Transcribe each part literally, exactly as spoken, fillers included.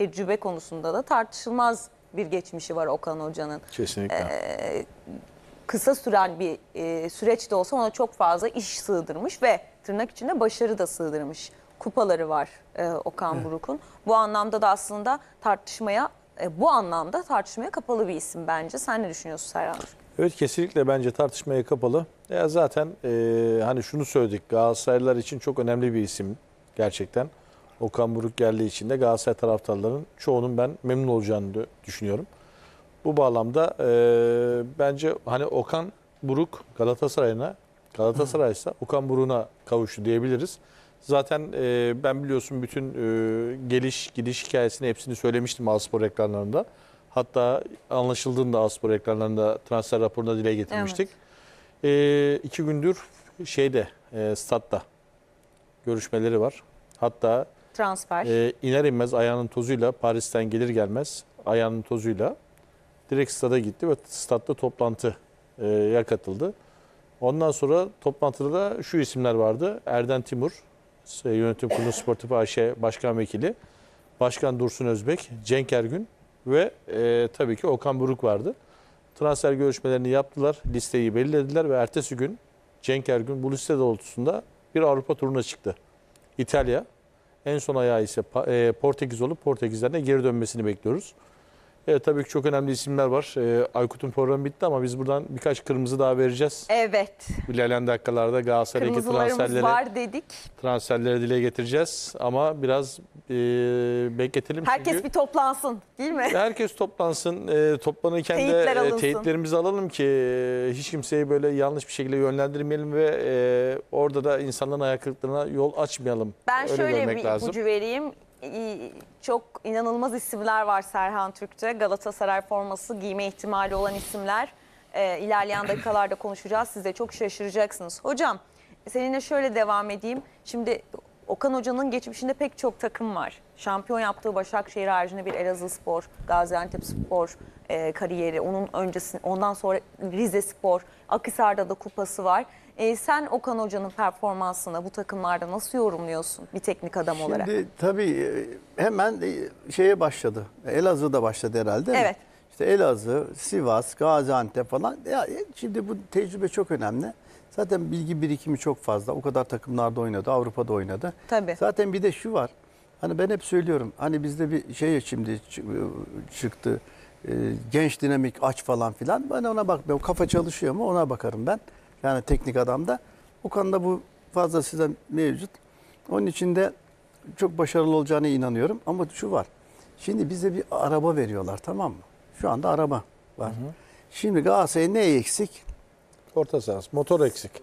tecrübe konusunda da tartışılmaz bir geçmişi var Okan Hoca'nın. Kesinlikle. Ee, kısa süren bir e, süreç de olsa ona çok fazla iş sığdırmış ve tırnak içinde başarı da sığdırmış. Kupaları var e, Okan evet. Buruk'un. Bu anlamda da aslında tartışmaya, e, bu anlamda tartışmaya kapalı bir isim bence. Sen ne düşünüyorsun Serhan? Evet, kesinlikle bence tartışmaya kapalı. Ya zaten e, hani şunu söyledik, Galatasaraylılar için çok önemli bir isim gerçekten. Okan Buruk geldiği için de Galatasaray taraftarlarının çoğunun ben memnun olacağını düşünüyorum. Bu bağlamda e, bence hani Okan Buruk Galatasaray'ına, Galatasaray ise Okan Buruk'una kavuştu diyebiliriz. Zaten e, ben biliyorsun bütün e, geliş gidiş hikayesini hepsini söylemiştim A-Spor ekranlarında. Hatta anlaşıldığında A-Spor ekranlarında transfer raporunda dile getirmiştik. Evet. E, iki gündür şeyde e, statta görüşmeleri var. Hatta transfer e, iner inmez ayağının tozuyla Paris'ten gelir gelmez ayağının tozuyla direkt stada gitti ve statta toplantıya katıldı. Ondan sonra toplantıda da şu isimler vardı. Erden Timur, Yönetim Kurulu Sportif A Ş Başkan Vekili, Başkan Dursun Özbek, Cenk Ergün ve e, tabii ki Okan Buruk vardı. Transfer görüşmelerini yaptılar, listeyi belirlediler ve ertesi gün Cenk Ergün bu liste doğrultusunda bir Avrupa turuna çıktı. İtalya, en son ayağı ise Portekiz olup Portekiz'den de geri dönmesini bekliyoruz. Evet, tabii ki çok önemli isimler var. Ee, Aykut'un programı bitti ama biz buradan birkaç kırmızı daha vereceğiz. Evet. İlerleyen dakikalarda Galatasaray'daki transferleri, var dedik. transferleri dile getireceğiz. Ama biraz e, bekletelim. Herkes çünkü bir toplansın değil mi? Herkes toplansın. E, toplanırken Teyitler de e, alınsın. teyitlerimizi alalım ki e, hiç kimseyi böyle yanlış bir şekilde yönlendirmeyelim ve e, orada da insanların ayak kırıklığına yol açmayalım. Ben Öyle şöyle bir lazım. ipucu vereyim. Çok inanılmaz isimler var Serhan Türk'te. Galatasaray forması giyme ihtimali olan isimler. Ee, ilerleyen dakikalarda konuşacağız. Siz de çok şaşıracaksınız. Hocam seninle şöyle devam edeyim. Şimdi Okan Hoca'nın geçmişinde pek çok takım var. Şampiyon yaptığı Başakşehir haricinde bir Elazığspor, Gaziantepspor e, kariyeri. Onun öncesinde, ondan sonra Rizespor, Akhisar'da da kupası var. E, sen Okan Hoca'nın performansını bu takımlarda nasıl yorumluyorsun bir teknik adam Şimdi, olarak? Şimdi tabii hemen şeye başladı. Elazığ'da başladı herhalde. Evet. İşte Elazığ, Sivas, Gaziantep falan. Ya şimdi bu tecrübe çok önemli. Zaten bilgi birikimi çok fazla. O kadar takımlarda oynadı, Avrupa'da oynadı. Tabii. Zaten bir de şu var. Hani ben hep söylüyorum. Hani bizde bir şey şimdi çıktı. Genç, dinamik, aç falan filan. Ben ona bakmıyorum. Kafa çalışıyor mu ona bakarım ben. Yani teknik adamda. O konuda bu fazla size mevcut. Onun için de çok başarılı olacağına inanıyorum. Ama şu var. Şimdi bize bir araba veriyorlar, tamam mı? Şu anda araba var. Hı hı. Şimdi Galatasaray'a ne eksik? Orta sahası. Motor eksik.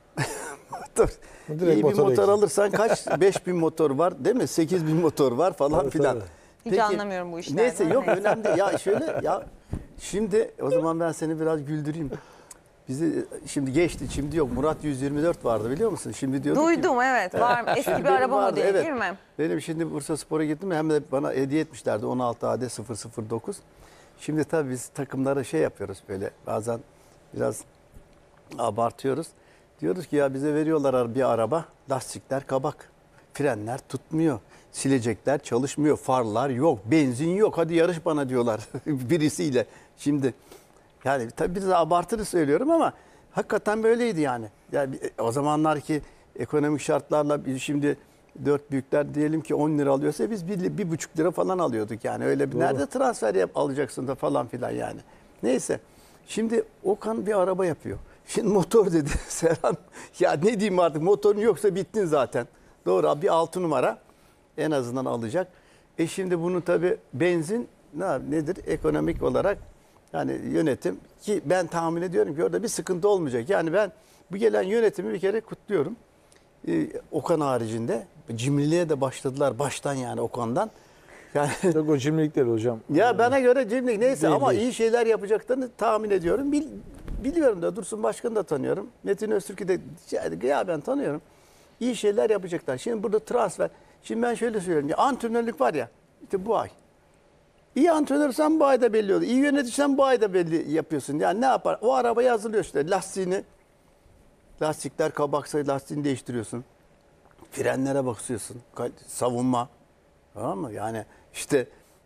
Motor. Direkt İyi bir motor motor eksik. alırsan kaç? beş bin motor var değil mi? sekiz bin motor var falan Tabii, filan. tabii. Hiç Peki, anlamıyorum bu işlerden. neyse yok önemli değil. Ya şöyle ya şimdi o zaman ben seni biraz güldüreyim. Bizi şimdi geçti, şimdi yok. Murat yüz yirmi dört vardı biliyor musun? Şimdi diyorduk Duydum ki, evet. Var mı? Eski Şimdi bir benim araba vardı, modeli evet. değil mi? Benim şimdi Bursa Spor'a gittim hem de bana hediye etmişlerdi on altı A D sıfır sıfır dokuz. Şimdi tabii biz takımlara şey yapıyoruz böyle bazen biraz abartıyoruz. Diyoruz ki ya bize veriyorlar bir araba, lastikler kabak, frenler tutmuyor, silecekler çalışmıyor, farlar yok, benzin yok, hadi yarış bana diyorlar birisiyle. Şimdi yani tabii biz de abartılı söylüyorum ama hakikaten böyleydi yani. Yani o zamanlar ki ekonomik şartlarla biz şimdi dört büyükler diyelim ki on lira alıyorsa biz bir, bir buçuk lira falan alıyorduk yani. Öyle bir nerede transfer yap, alacaksın da falan filan yani. Neyse şimdi Okan bir araba yapıyor. Şimdi motor dedi Serhan. Ya ne diyeyim artık, motorun yoksa bittin zaten. Doğru, bir altı numara en azından alacak. E şimdi bunun tabii benzin ne, nedir ekonomik olarak yani yönetim ki ben tahmin ediyorum ki orada bir sıkıntı olmayacak. Yani ben bu gelen yönetimi bir kere kutluyorum. Ee, Okan haricinde cimriliğe de başladılar baştan yani Okan'dan. Yani Yok o cimrilik değil hocam. ya bana göre cimrilik neyse Değil, ama değil. iyi şeyler yapacaklarını tahmin ediyorum. Bil, biliyorum da Dursun Başkan'ı da tanıyorum. Metin Öztürk'ü de ya ben tanıyorum. İyi şeyler yapacaklar. Şimdi burada transfer. Şimdi ben şöyle söylüyorum. Ya antrenörlük var ya işte bu ay. İyi antrenörsen bu ayda belli oluyor. İyi yöneticisen bu ayda belli yapıyorsun. Yani ne yapar? O arabaya hazırlıyor işte. Lastiğini, lastikler kabaksa lastiğini değiştiriyorsun. Frenlere bakıyorsun. Savunma. Tamam mı? Yani işte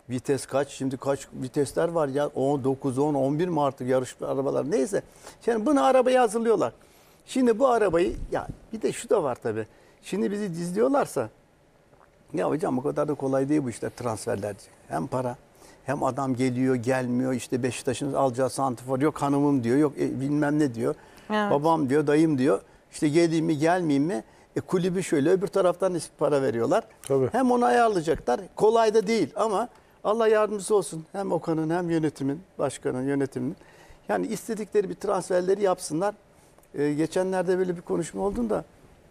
Vites kaç? Şimdi kaç vitesler var ya? on dokuz, on, on bir mi artık yarış arabalar? Neyse. Şimdi bunu arabaya hazırlıyorlar. Şimdi bu arabayı ya bir de şu da var tabii. Şimdi bizi izliyorlarsa ya hocam o kadar da kolay değil bu işler transferler. Hem para hem adam geliyor gelmiyor işte Beşiktaş'ın alacağı santifor yok hanımım diyor yok e, bilmem ne diyor. Evet. Babam diyor dayım diyor işte geleyim mi gelmeyeyim mi e, kulübü şöyle öbür taraftan para veriyorlar. Tabii. Hem onu ayarlayacaklar kolay da değil ama Allah yardımcısı olsun hem Okan'ın hem yönetimin başkanın yönetiminin yani istedikleri bir transferleri yapsınlar. Ee, geçenlerde böyle bir konuşma olduğunda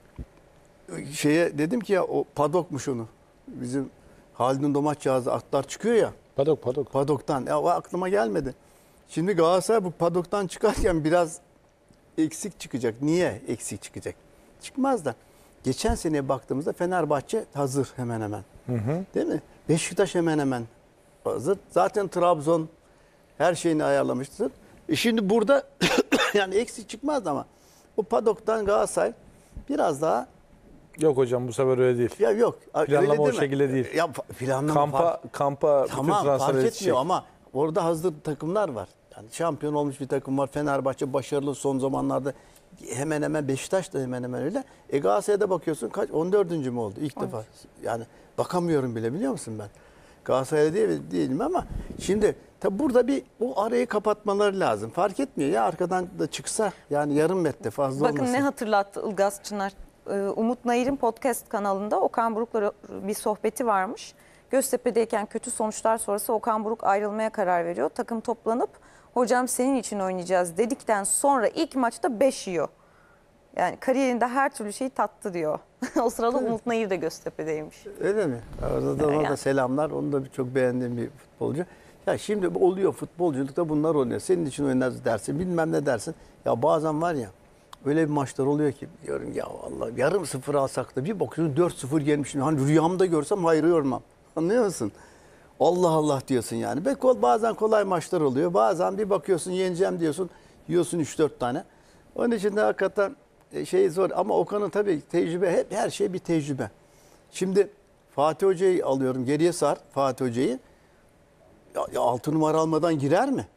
şeye dedim ki ya o padokmuş onu. Bizim Haldun Domaçcağızı atlar çıkıyor ya. Padok padok. Padoktan. Ya o aklıma gelmedi. Şimdi Galatasaray bu padoktan çıkarken biraz eksik çıkacak. Niye eksik çıkacak? Çıkmaz da. Geçen seneye baktığımızda Fenerbahçe hazır hemen hemen. Hı hı. Değil mi? Beşiktaş hemen hemen hazır. Zaten Trabzon her şeyini ayarlamıştır. E şimdi burada yani eksik çıkmaz ama o padoktan Galatasaray biraz daha Yok hocam bu sefer öyle değil. ya yok. Planlama öyle o değil mi? şekilde değil. Ya planlama Kampa fark- kampa bütün tamam transfer fark yetişecek. etmiyor ama orada hazır takımlar var. Yani şampiyon olmuş bir takım var. Fenerbahçe başarılı son zamanlarda hemen hemen Beşiktaş da hemen hemen öyle. E Galatasaray'da bakıyorsun kaç on dördüncü mü oldu ilk Evet. defa. Yani bakamıyorum bile biliyor musun ben? Galatasaray'da değil, değilim ama şimdi tabi burada bir o arayı kapatmaları lazım. Fark etmiyor ya arkadan da çıksa yani yarım metre fazla Bakın olmasın. ne hatırlattı Ilgaz Çınar. Ee, Umut Nayır'ın podcast kanalında Okan Buruk'la bir sohbeti varmış. Göztepe'deyken kötü sonuçlar sonrası Okan Buruk ayrılmaya karar veriyor. Takım toplanıp hocam senin için oynayacağız dedikten sonra ilk maçta beş yiyor. Yani kariyerinde her türlü şeyi tattı diyor. O sırada Umut Nayır da Göztepe'deymiş. Öyle mi? Orada da ona Yani. da selamlar. Onu da çok beğendiğim bir futbolcu. Ya şimdi oluyor futbolculukta bunlar oluyor. Senin için oynarız dersin bilmem ne dersin. Ya bazen var ya öyle bir maçlar oluyor ki diyorum ya Allah yarım sıfır alsak da bir bakıyorsun dört sıfır gelmişim. Hani rüyamda görsem hayrı yormam. Anlıyor musun? Allah Allah diyorsun yani. Ve kol- bazen kolay maçlar oluyor. Bazen bir bakıyorsun yeneceğim diyorsun. Yiyorsun üç dört tane. Onun için de hakikaten e, şey zor. Ama Okan'ın tabii tecrübe hep her şey bir tecrübe. Şimdi Fatih Hoca'yı alıyorum. Geriye sar Fatih Hoca'yı. Ya, ya altı numara almadan girer mi?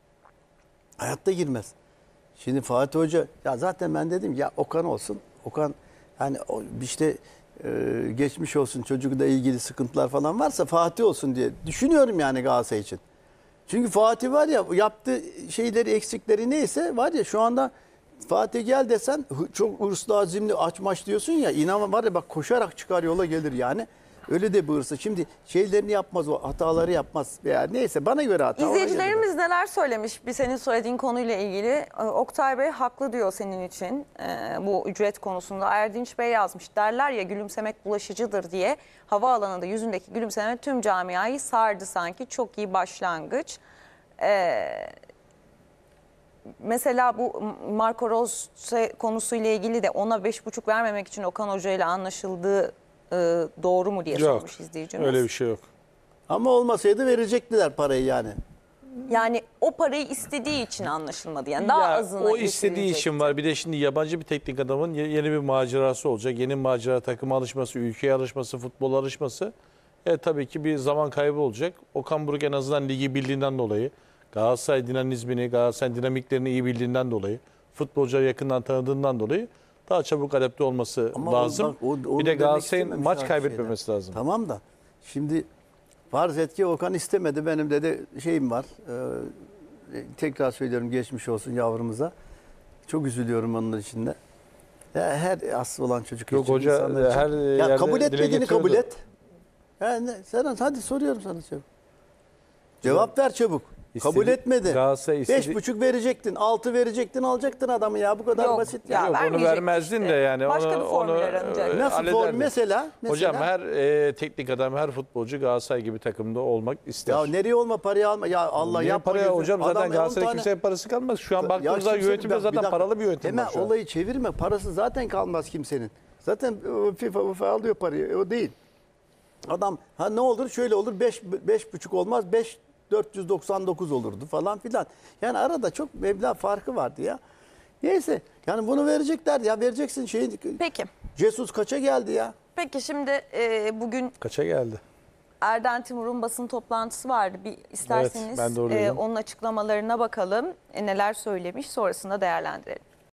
Hayatta girmez. Şimdi Fatih Hoca ya zaten ben dedim ya Okan olsun. Okan yani o işte e, geçmiş olsun çocukla ilgili sıkıntılar falan varsa Fatih olsun diye düşünüyorum yani Galatasaray için. Çünkü Fatih var ya yaptığı şeyleri eksikleri neyse var ya şu anda Fatih gel desen hı- çok hırslı azimli aç maç diyorsun ya inan var ya bak koşarak çıkar yola gelir yani. Öyle de bir hırsı. Şimdi şeylerini yapmaz o hataları yapmaz. Veya neyse bana göre hata. ona göre de. İzleyicilerimiz neler söylemiş bir senin söylediğin konuyla ilgili? Ee, Oktay Bey haklı diyor senin için ee, bu ücret konusunda. Erdinç Bey yazmış. Derler ya gülümsemek bulaşıcıdır diye. Havaalanında yüzündeki gülümseme tüm camiayı sardı sanki. Çok iyi başlangıç. Ee, mesela bu Marco Rose konusuyla ilgili de ona beş buçuk vermemek için Okan Hoca ile anlaşıldığı e, doğru mu diye Yok. sormuş izleyicimiz. Öyle bir şey yok. Ama olmasaydı verecektiler parayı yani. Yani o parayı istediği için anlaşılmadı. Yani daha Ya, azına o istediği getirilecekti. için var. Bir de şimdi yabancı bir teknik adamın ye- yeni bir macerası olacak. Yeni macera, takıma alışması, ülkeye alışması, futbola alışması. E, tabii ki bir zaman kaybı olacak. Okan Buruk en azından ligi bildiğinden dolayı, Galatasaray dinamizmini, Galatasaray dinamiklerini iyi bildiğinden dolayı, futbolcuları yakından tanıdığından dolayı daha çabuk adapte olması Ama o- lazım. bak, o- onu bir de demek Galatasaray'ın istememiş maç abi kaybetmemesi şeyler. lazım. Tamam da şimdi farz et ki Okan istemedi. Benim de, de şeyim var. Ee, tekrar söylüyorum geçmiş olsun yavrumuza. Çok üzülüyorum onun içinde. Ya her aslı olan çocuk Yok için. hoca, insanlar için. her Ya yerde kabul dile etmediğini getiriyordu. kabul et. Yani Serhan hadi soruyorum sana çabuk. Cevap ver çabuk. İstedi- kabul etmedi. Galatasaray Beş istedi- buçuk verecektin, altı verecektin, alacaktın adamı ya. Bu kadar Yok, basit ya ya. Yok onu vermeyecek vermezdin işte. de yani. Başka onu, bir formüller onu, aranacak. e, Nasıl hallederdin. form mesela? mesela? Hocam her e, teknik adam, her futbolcu Galatasaray gibi takımda olmak ister. Ya nereye olma parayı alma. Ya Allah Niye yapma. paraya gözünü- hocam zaten Adam on Galatasaray tane- kimseye parası kalmaz. Şu an Ya baktığımızda kimse- yönetimde bir zaten dakika. paralı bir yönetim Hemen var şu an. olayı çevirme. Parası zaten kalmaz kimsenin. Zaten o FIFA, UEFA alıyor parayı. O değil. Adam ha ne olur şöyle olur beş, beş buçuk olmaz beş dört yüz doksan dokuz olurdu falan filan. Yani arada çok meblağ farkı vardı ya. Neyse yani bunu verecekler ya vereceksin şeyin. Peki. Jesus kaça geldi ya? Peki şimdi e, bugün Kaça geldi? Erden Timur'un basın toplantısı vardı. Bir isterseniz ben de e, oradaydım. onun açıklamalarına bakalım. E, neler söylemiş, sonrasında değerlendirelim.